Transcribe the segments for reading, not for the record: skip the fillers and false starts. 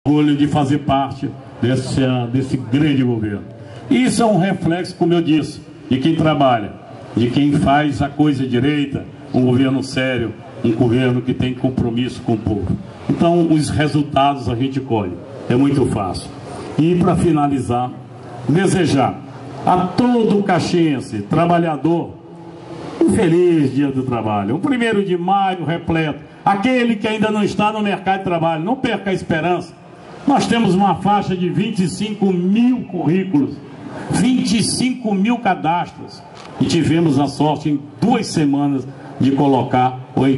orgulho de fazer parte desse grande governo. Isso é um reflexo, como eu disse, de quem trabalha, de quem faz a coisa direita, um governo sério, um governo que tem compromisso com o povo. Então, os resultados a gente colhe, é muito fácil. E para finalizar, desejar a todo caxiense, trabalhador, um feliz dia do trabalho, um 1º de maio repleto. Aquele que ainda não está no mercado de trabalho, não perca a esperança. Nós temos uma faixa de 25 mil currículos, 25 mil cadastros, e tivemos a sorte em 2 semanas de colocar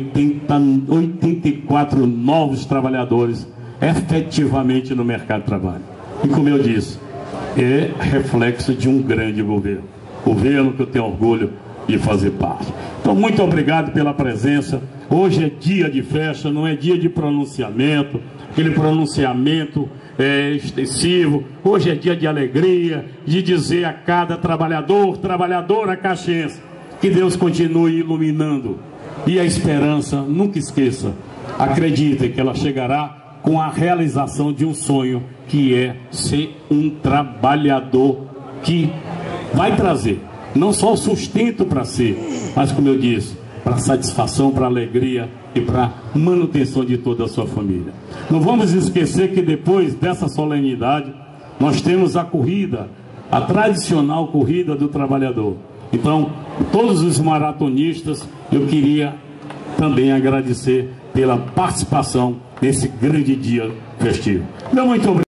84 novos trabalhadores efetivamente no mercado de trabalho. E como eu disse, é reflexo de um grande governo, governo que eu tenho orgulho de fazer parte. Então, muito obrigado pela presença. Hoje é dia de festa, não é dia de pronunciamento, aquele pronunciamento extensivo. Hoje é dia de alegria, de dizer a cada trabalhador, trabalhadora caxiense, que Deus continue iluminando. E a esperança, nunca esqueça, acreditem que ela chegará com a realização de um sonho, que é ser um trabalhador que vai trazer não só o sustento para si, mas, como eu disse, para satisfação, para alegria e para manutenção de toda a sua família. Não vamos esquecer que depois dessa solenidade nós temos a corrida, a tradicional corrida do trabalhador. Então, todos os maratonistas, eu queria também agradecer pela participação nesse grande dia festivo. Muito obrigado.